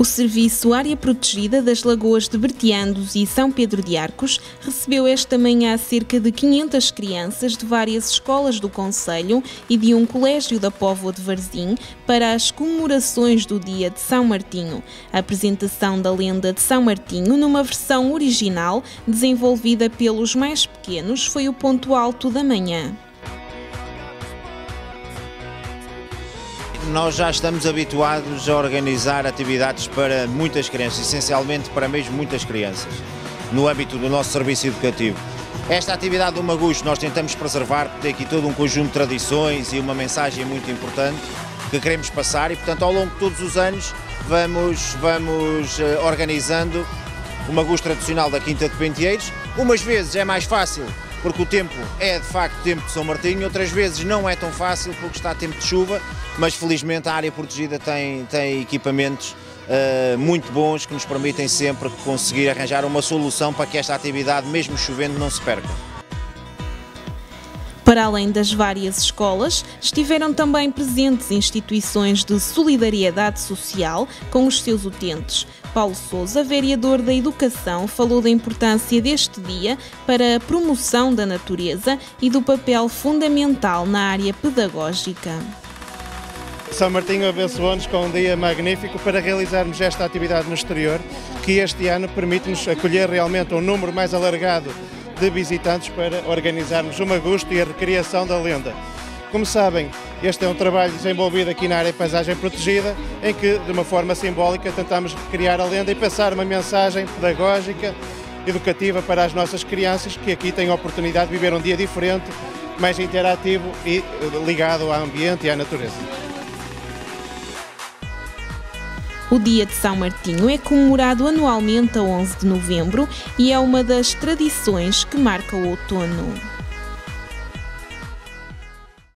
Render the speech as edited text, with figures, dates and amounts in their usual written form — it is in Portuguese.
Serviço Área Protegida das Lagoas de Berteandos e São Pedro de Arcos recebeu esta manhã cerca de 500 crianças de várias escolas do concelho e de um colégio da Póvoa de Varzim para as comemorações do Dia de São Martinho. A apresentação da lenda de São Martinho, numa versão original desenvolvida pelos mais pequenos, foi o ponto alto da manhã. Nós já estamos habituados a organizar atividades para muitas crianças, essencialmente para mesmo muitas crianças, no âmbito do nosso serviço educativo. Esta atividade do Magusto nós tentamos preservar, porque tem aqui todo um conjunto de tradições e uma mensagem muito importante que queremos passar e, portanto, ao longo de todos os anos vamos organizando o Magusto tradicional da Quinta de Penteeiros. Umas vezes é mais fácil, porque o tempo é de facto tempo de São Martinho, outras vezes não é tão fácil porque está tempo de chuva, mas felizmente a área protegida tem equipamentos muito bons que nos permitem sempre conseguir arranjar uma solução para que esta atividade, mesmo chovendo, não se perca. Para além das várias escolas, estiveram também presentes instituições de solidariedade social com os seus utentes. Paulo Sousa, vereador da Educação, falou da importância deste dia para a promoção da natureza e do papel fundamental na área pedagógica. São Martinho abençoou-nos com um dia magnífico para realizarmos esta atividade no exterior, que este ano permite-nos acolher realmente um número mais alargado de visitantes para organizarmos o Magusto e a recriação da lenda. Como sabem, este é um trabalho desenvolvido aqui na área de paisagem protegida, em que, de uma forma simbólica, tentamos recriar a lenda e passar uma mensagem pedagógica, educativa para as nossas crianças, que aqui têm a oportunidade de viver um dia diferente, mais interativo e ligado ao ambiente e à natureza. O Dia de São Martinho é comemorado anualmente a 11 de novembro e é uma das tradições que marca o outono.